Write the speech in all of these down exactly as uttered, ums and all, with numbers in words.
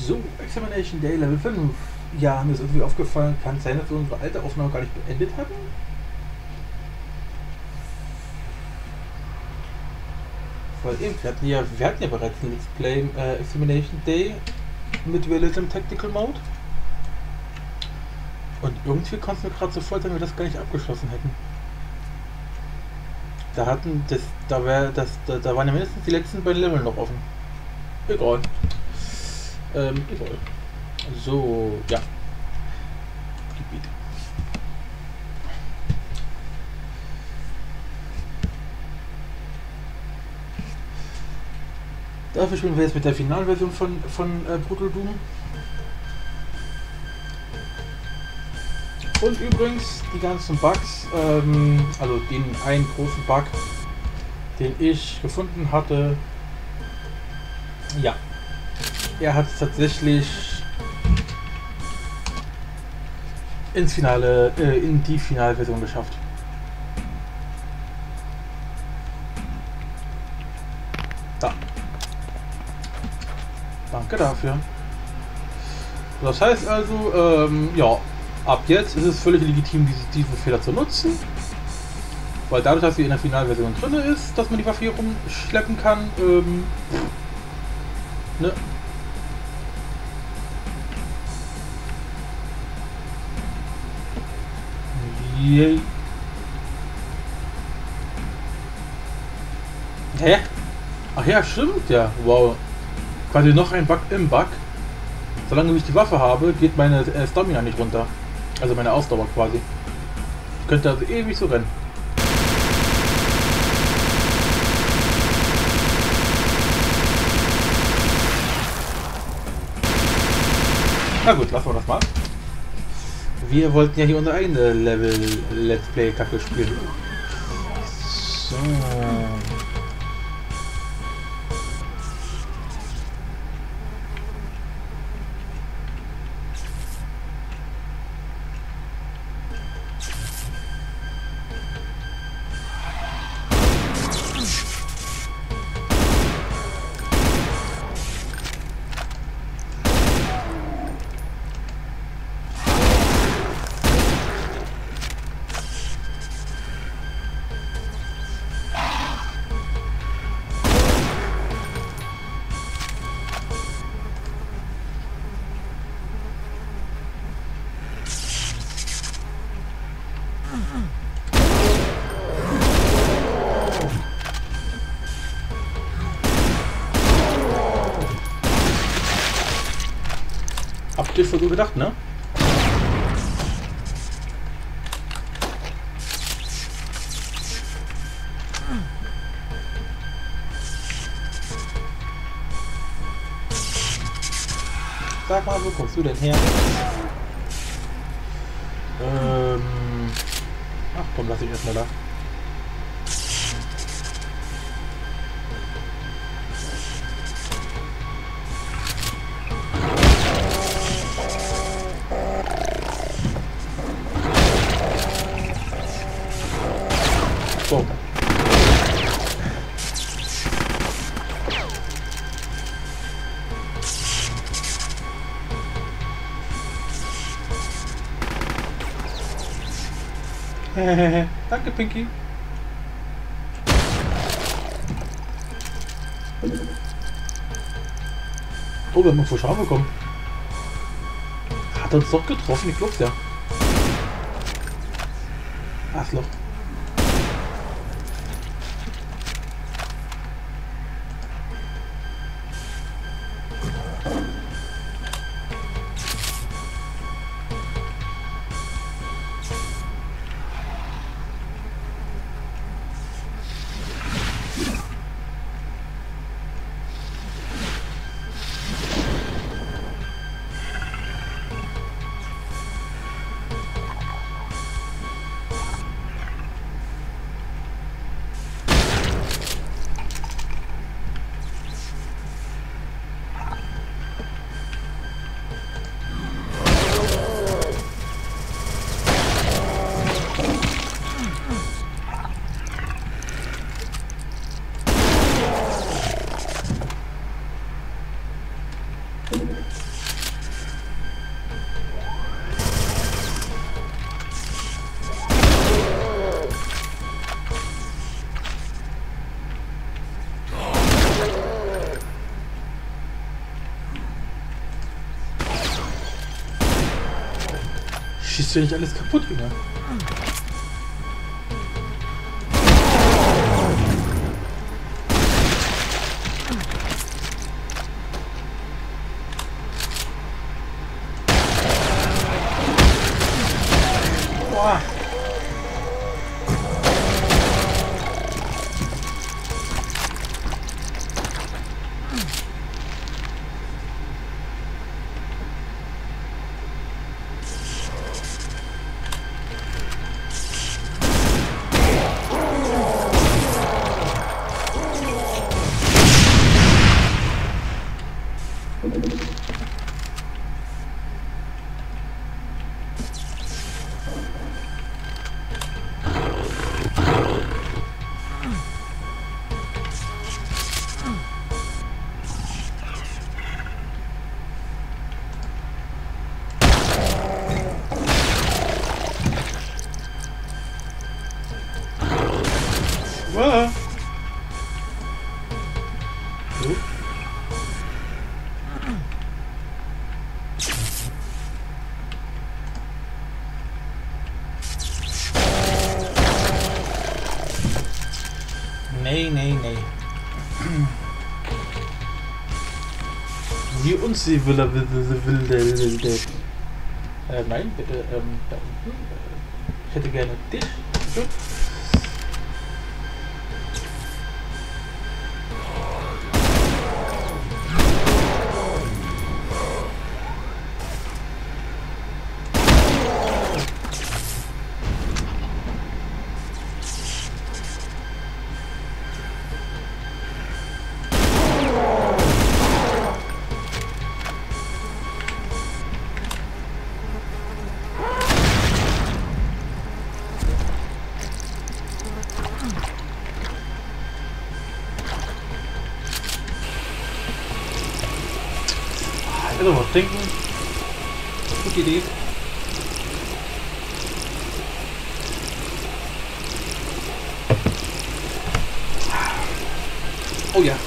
So, Examination Day Level fünf. Ja, mir ist irgendwie aufgefallen, kann es sein, dass wir unsere alte Aufnahme gar nicht beendet hatten? Weil eben, wir hatten ja, wir hatten ja bereits ein Let's Play äh, Examination Day mit Realism Tactical Mode. Und irgendwie kommt es mir gerade so vor, als wenn wir das gar nicht abgeschlossen hätten. Da hatten das, da wäre das, da, da waren ja mindestens die letzten beiden Level noch offen. Egal. Ähm, egal. So, ja. Gebiet. Dafür spielen wir jetzt mit der Finalversion von, von äh, Brutal Doom. Und übrigens die ganzen Bugs, ähm, also den einen großen Bug, den ich gefunden hatte, ja, er hat es tatsächlich ins Finale, äh, in die Finalversion geschafft. Da. Danke dafür. Das heißt also, ähm, ja, ab jetzt ist es völlig legitim, diese, diesen Fehler zu nutzen. Weil dadurch, dass sie in der Finalversion drin ist, dass man die Waffe hier rumschleppen kann, ähm, ne? Yay. Hä? Ach ja, stimmt ja. Wow. Quasi noch ein Bug im Bug. Solange ich die Waffe habe, geht meine äh, Stamina nicht runter. Also meine Ausdauer quasi. Ich könnte also ewig so rennen. Na gut, lassen wir das mal. Wir wollten ja hier unser eigenes Level Let's Play Kacke spielen. So. Habt ihr schon so gedacht, ne? Sag mal, wo kommst du denn her? Ähm. Ach komm, lass ich erstmal da. So. Danke, Pinky. Oh, wir haben einen Schaden bekommen. Hat er uns doch getroffen, ich glaub's ja. Arschloch. schießt ja nicht alles kaputt, Junge. Boah. Ah. So. Nee, nee, nee. Wie uns sie will, will, will, will, will, will. Äh, nein, bitte, ähm, da unten. Ich hätte gerne dich. Bitte. Also was trinken. Gute Idee. Oh ja.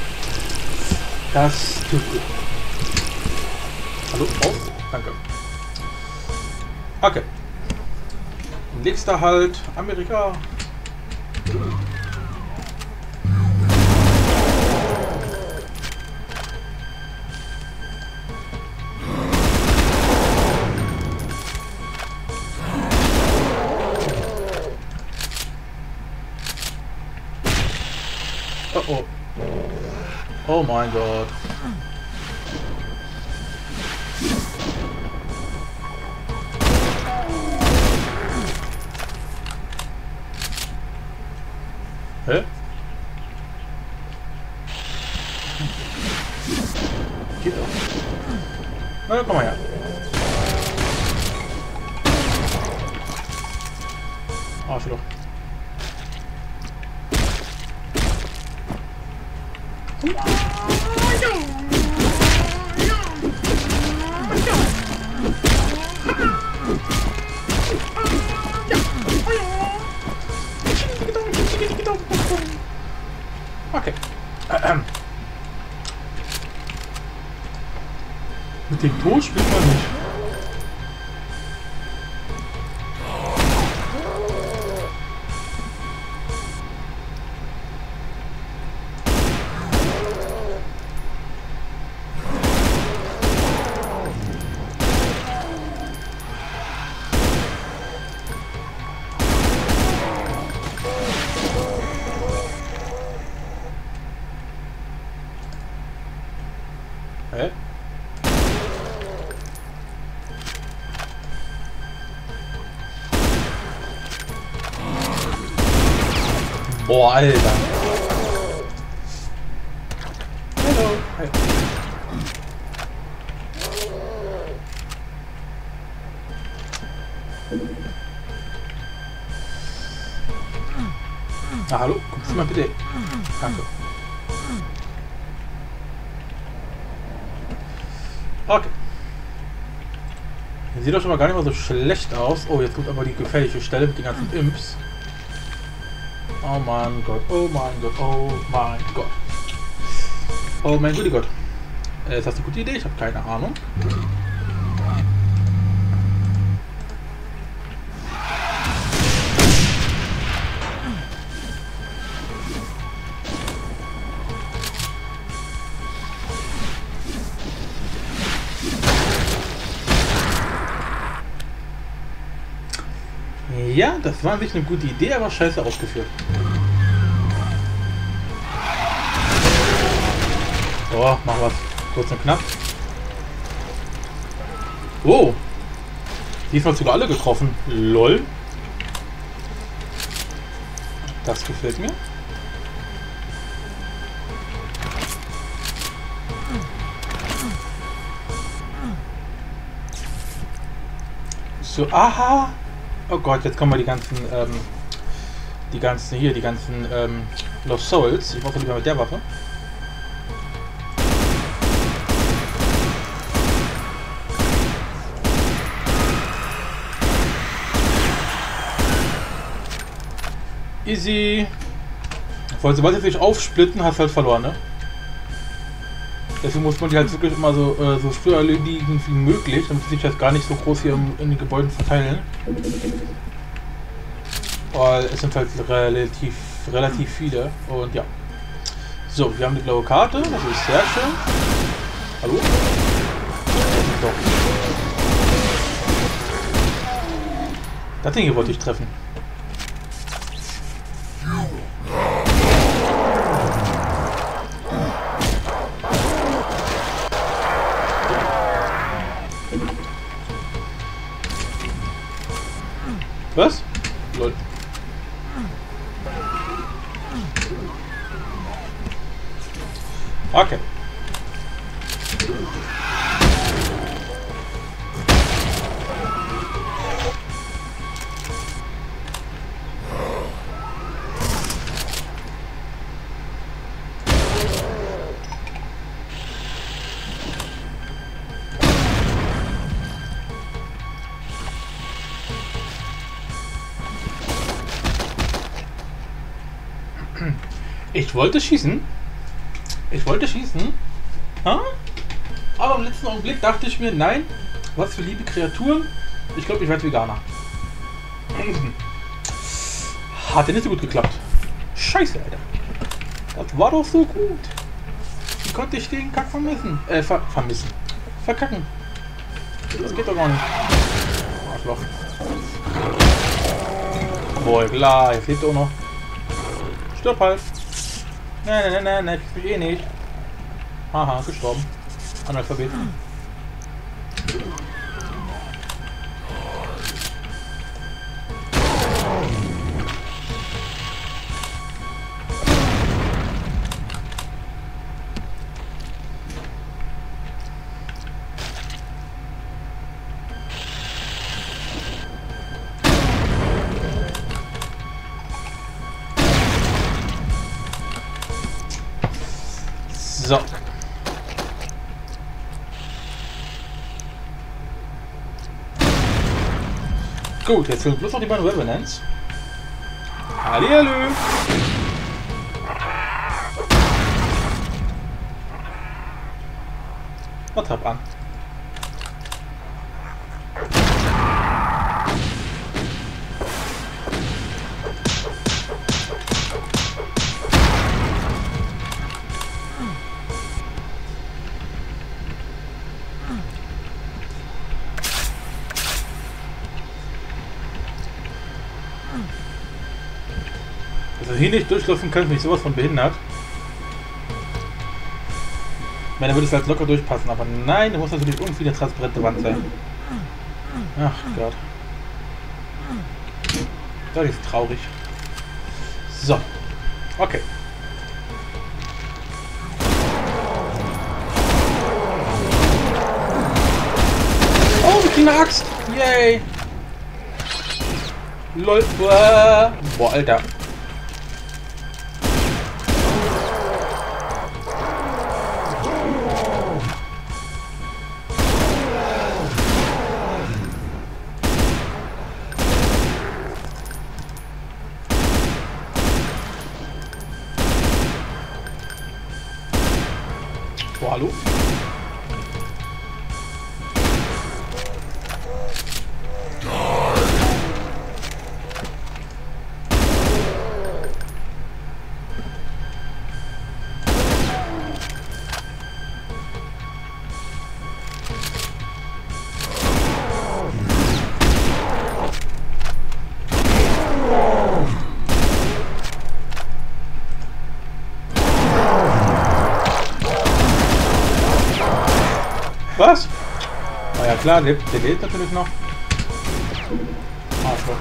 Das tut gut. Hallo? Oh, danke. Okay. Nächster Halt. Amerika. Oh oh. Oh mein Gott. Hä? Geht doch. Na, komm mal her. Arschloch. Okay. Ähm. Mit dem Tod spielt man nicht. Hä? Boah, Alter. Hallo. Hi. Ah, hallo, guckst du mal bitte. Danke. Okay. Sieht doch schon mal gar nicht mal so schlecht aus. Oh, jetzt kommt aber die gefährliche Stelle mit den ganzen Imps. Oh mein Gott, oh mein Gott, oh mein Gott. Oh mein guter Gott. Äh, ist das eine gute Idee? Ich habe keine Ahnung. Ja, das war an sich eine gute Idee, aber scheiße ausgeführt. So, machen wir es kurz und knapp. Oh! Diesmal sogar alle getroffen. Lol. Das gefällt mir. So, aha! Oh Gott, jetzt kommen wir die ganzen, ähm, die ganzen hier, die ganzen, ähm, Lost Souls. Ich brauche lieber mit der Waffe. Easy. Weil sobald sie sich aufsplitten, hast du halt verloren, ne? Deswegen muss man die halt wirklich immer so, äh, so früh erledigen wie möglich, damit sie sich halt gar nicht so groß hier in, in den Gebäuden verteilen. Weil es sind halt relativ, relativ viele. Und ja. So, wir haben die blaue Karte, das ist sehr schön. Hallo? So. Das Ding hier wollte ich treffen. Was? Lol. Okay. Ich wollte schießen. Ich wollte schießen. Ha? Aber im letzten Augenblick dachte ich mir, nein, was für liebe Kreaturen. Ich glaube, ich werde Veganer. Hat ja nicht so gut geklappt. Scheiße, Alter. Das war doch so gut. Wie konnte ich den Kack vermissen? Äh, ver vermissen. Verkacken. Das geht doch gar nicht. Arschloch. Boah, klar, jetzt lebt er auch noch. Stirb halt. Nein, nein, nein, nein, ich bin eh nicht. Haha, gestorben. Analphabet. So. Gut, jetzt sind bloß noch die beiden Revenants. Hallihallo! Was hab an? Also hier nicht durchlaufen kann, mich sowas von behindert. Ich meine, da würde es halt locker durchpassen, aber nein, da muss natürlich irgendwie eine transparente Wand sein. Ach Gott. Das ist traurig. So. Okay. Oh, wir kriegen eine Axt. Yay. Lol. Boah, Alter. Oh, hallo? Was? Na ja klar, der, der lebt natürlich noch. Arschloch.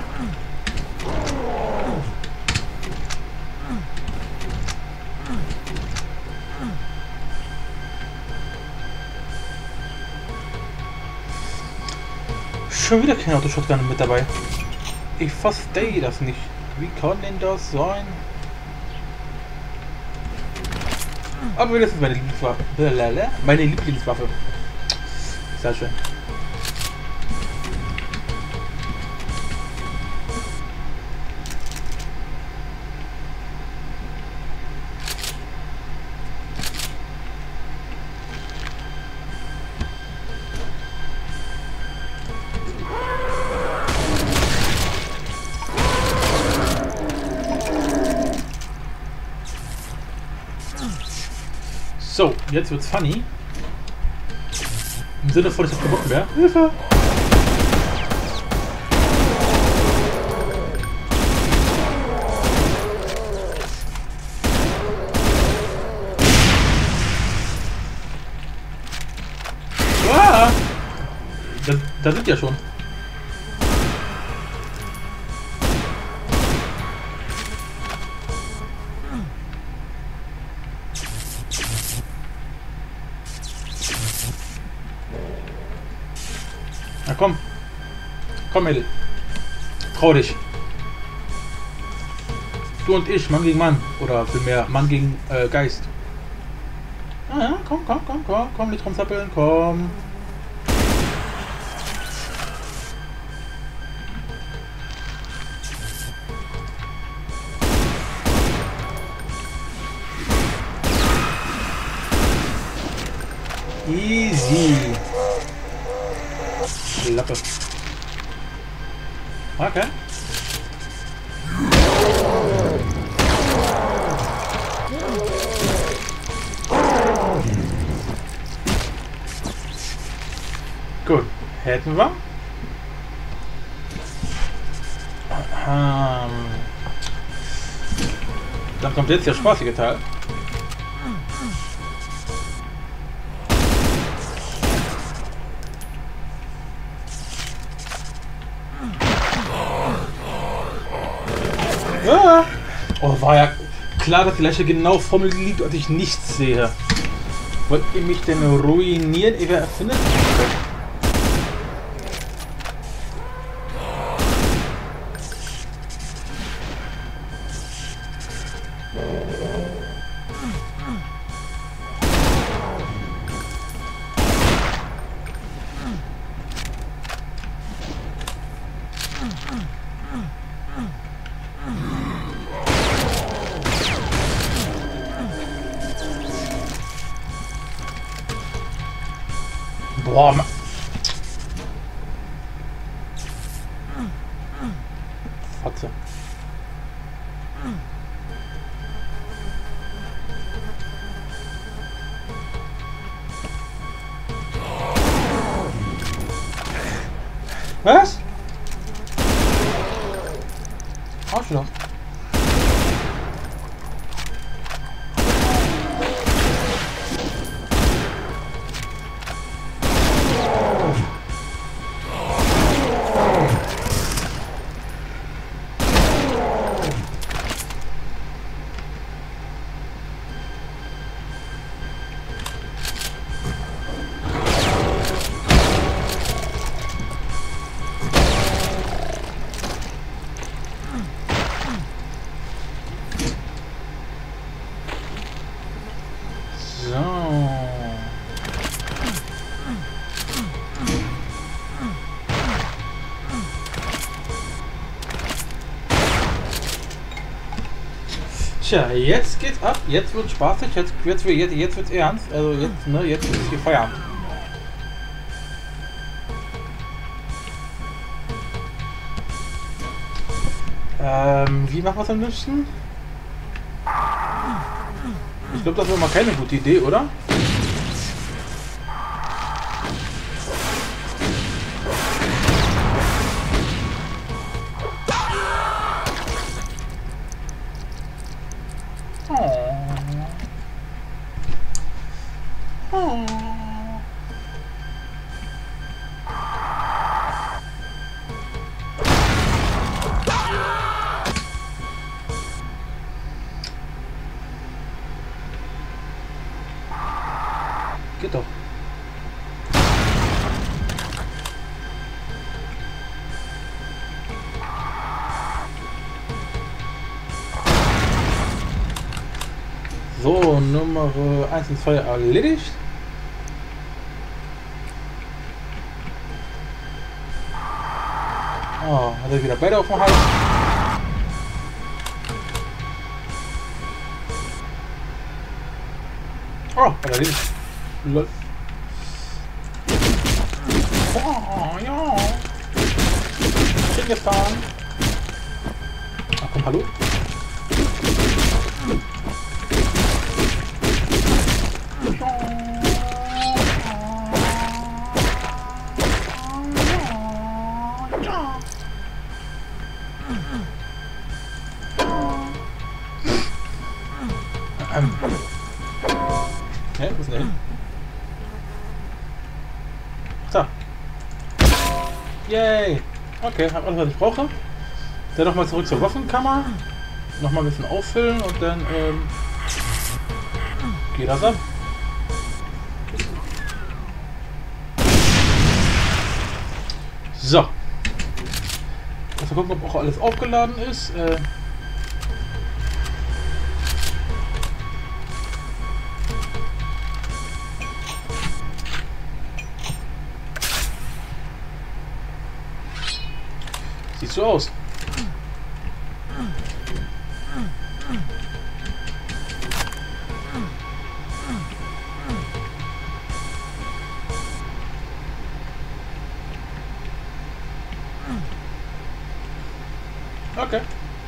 Schon wieder kein Autoshotgun mit dabei. Ich verstehe das nicht. Wie kann denn das sein? Aber das ist meine Lieblingswaffe. Meine Lieblingswaffe. Sehr schön. So, jetzt wird's funny. Im Sinne von, ich hab keinen Bock mehr. Hilfe! Ah! Da, da sind ja schon. Na komm. Komm, Mädel. Trau dich. Du und ich, Mann gegen Mann. Oder vielmehr Mann gegen äh, Geist. Ah, ja, komm, komm, komm, komm, komm, nicht rumzappeln, komm. Easy. Klappe. Okay. Gut, hätten wir. Ähm, dann kommt jetzt der spaßige Teil. Ja. Oh, war ja klar, dass die Leiche genau vor mir liegt und ich nichts sehe. Wollt ihr mich denn ruinieren? Ihr erfindet mich. Boah, Mann. Fotze. Was? Arschloch. Tja, jetzt geht's ab, jetzt wird spaßig, jetzt, jetzt, jetzt, jetzt wird's ernst, also jetzt, ne, jetzt ist hier Feierabend. Ähm, wie machen wir es am liebsten? Ich glaube, das wäre mal keine gute Idee, oder? geht doch. So, Nummer eins und zwei erledigt. Oh, hat er wieder beide auf dem Hals. Oh, hat er erledigt. Lol. Oh, ja. Schön gefahren. Ach komm, hallo? Ähm. Hä? Wo ist denn der hin? So. Yay! Okay, hab alles, was ich brauche. Dann nochmal zurück zur Waffenkammer. Nochmal ein bisschen auffüllen und dann ähm, geht das ab. So. Mal gucken, ob auch alles aufgeladen ist. Äh, Sieht so aus. Okay.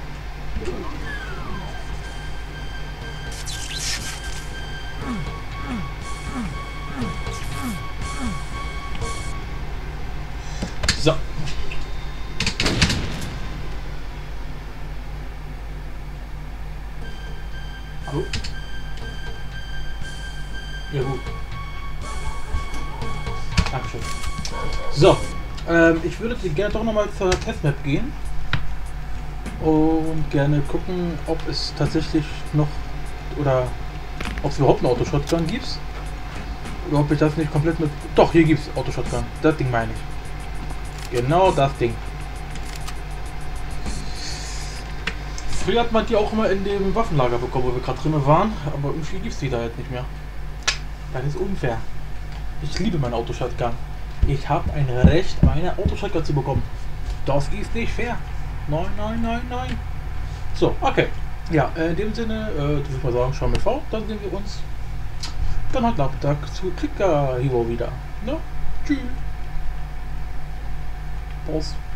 So. Hallo? Ja gut. Dankeschön. So. Ähm, ich würde gerne doch nochmal zur Testmap gehen. Und gerne gucken, ob es tatsächlich noch oder ob es überhaupt eine Autoshotgun gibt. Oder ob ich das nicht komplett mit... Doch, hier gibt es Autoshotgun. Das Ding meine ich. Genau das Ding. Früher hat man die auch immer in dem Waffenlager bekommen, wo wir gerade drin waren. Aber irgendwie gibt es die da jetzt nicht mehr. Das ist unfair. Ich liebe meine Autoshotgun. Ich habe ein Recht, eine Autoshotgun zu bekommen. Das ist nicht fair. Nein, nein, nein, nein. So, okay. Ja, in dem Sinne, äh, würde ich mal sagen, schauen wir vor. Dann sehen wir uns dann heute Nachmittag zu Clicker Hero wieder. Ne? Tschüss. Prost.